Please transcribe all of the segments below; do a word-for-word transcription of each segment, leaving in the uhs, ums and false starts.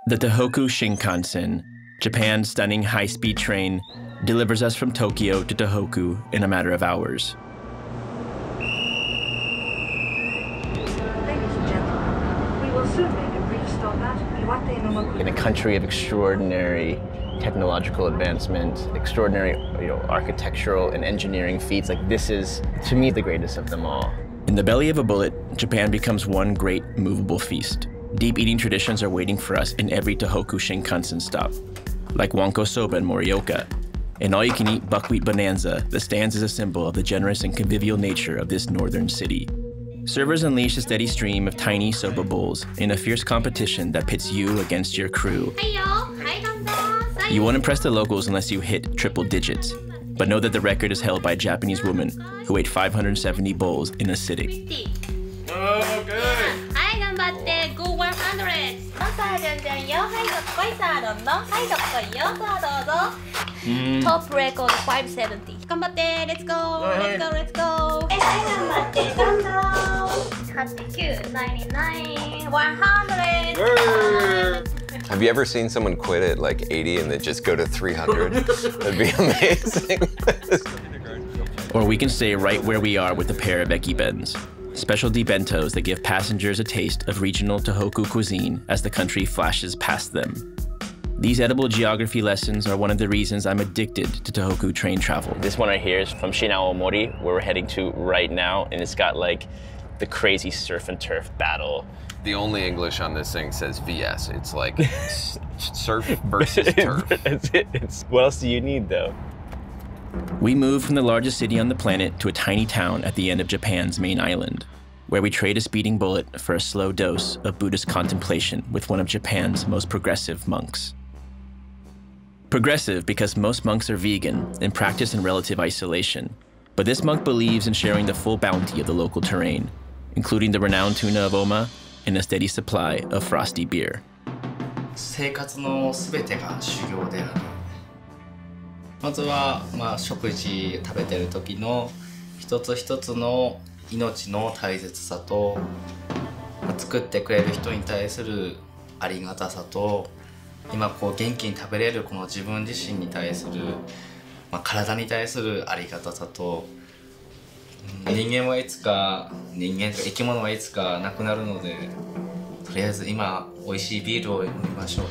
The Tohoku Shinkansen, Japan's stunning high-speed train, delivers us from Tokyo to Tohoku in a matter of hours. In a country of extraordinary technological advancement, extraordinary you know, architectural and engineering feats, like this is, to me, the greatest of them all. In the belly of a bullet, Japan becomes one great movable feast. Deep eating traditions are waiting for us in every Tohoku Shinkansen stop, like Wanko Soba in Morioka, an all-you-can-eat buckwheat bonanza that stands as a symbol of the generous and convivial nature of this northern city. Servers unleash a steady stream of tiny soba bowls in a fierce competition that pits you against your crew. You won't impress the locals unless you hit triple digits, but know that the record is held by a Japanese woman who ate five hundred seventy bowls in a sitting. Oh, okay. Go one hundred. Mm. Top record five seventy. Let's go. Let's go. Let's go. ninety-nine. one hundred. Have you ever seen someone quit at like eighty and then just go to three hundred? That'd be amazing. Or we can stay right where we are with a pair of ekibens, specialty bentos that give passengers a taste of regional Tohoku cuisine as the country flashes past them. These edible geography lessons are one of the reasons I'm addicted to Tohoku train travel. This one right here is from Shin-Aomori, where we're heading to right now, and it's got like the crazy surf and turf battle. The only English on this thing says V S. It's like surf versus turf. That's it. It's, what else do you need, though? We move from the largest city on the planet to a tiny town at the end of Japan's main island, where we trade a speeding bullet for a slow dose of Buddhist contemplation with one of Japan's most progressive monks. Progressive because most monks are vegan and practice in relative isolation, but this monk believes in sharing the full bounty of the local terrain, including the renowned tuna of Oma and a steady supply of frosty beer. 生活のすべてが修行である。まずは、まあ、食事食べてる時の一つ一つの命の大切さと、まあ、作ってくれる人に対するありがたさと、今こう元気に食べれるこの自分自身に対する、まあ、体に対するありがたさと、人間はいつか人間とか生き物はいつかなくなるので、とりあえず今美味しいビールを飲みましょう。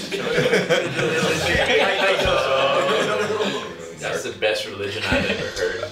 That's the best religion I've ever heard.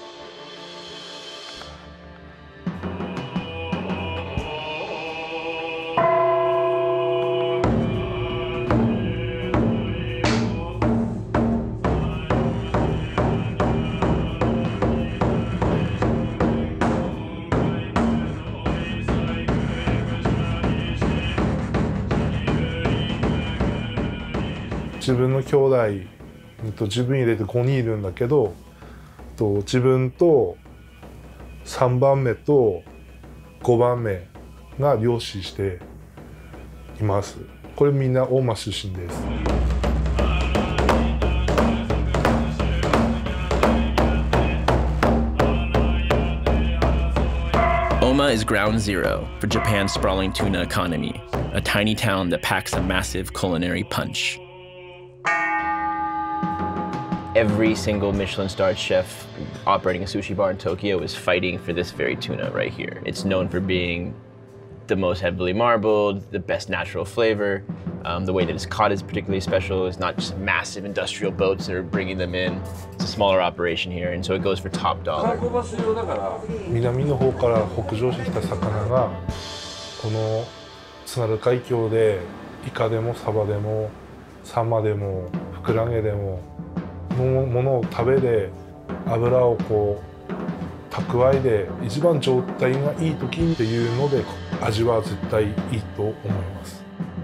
"自分の兄弟と自分入れてごにんいるんだけど、と自分とさんばんめとごばんめが漁師しています。これみんな大間出身です。 Oma is ground zero for Japan's sprawling tuna economy, a tiny town that packs a massive culinary punch. Every single Michelin-starred chef operating a sushi bar in Tokyo is fighting for this very tuna right here. It's known for being the most heavily marbled, the best natural flavor. Um, the way that it's caught is particularly special. It's not just massive industrial boats that are bringing them in. It's a smaller operation here, and so it goes for top dollar. 南の方から北上してきた魚がこの津軽海峡でイカでもサバでもサンマでもフクラゲでものものを食べで油をこう蓄えで一番状態がいい時っていうので味は絶対いいと思います。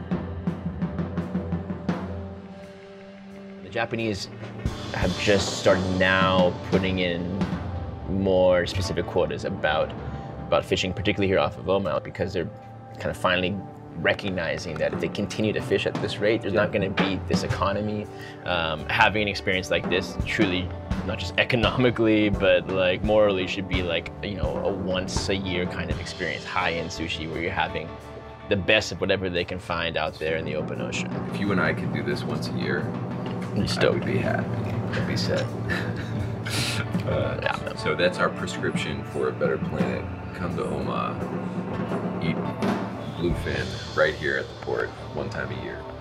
The Japanese have just started now putting in more specific quotas about about fishing, particularly here off of Oma, because they're kind of finally recognizing that if they continue to fish at this rate, there's not going to be this economy. Um, having an experience like this, truly, not just economically, but like morally, should be like, you know, a once a year kind of experience, high-end sushi, where you're having the best of whatever they can find out there in the open ocean. If you and I could do this once a year, You I stoked. would be happy. I'd be set. uh, Yeah. So that's our prescription for a better planet. Come to Omaha, eat bluefin right here at the port one time a year.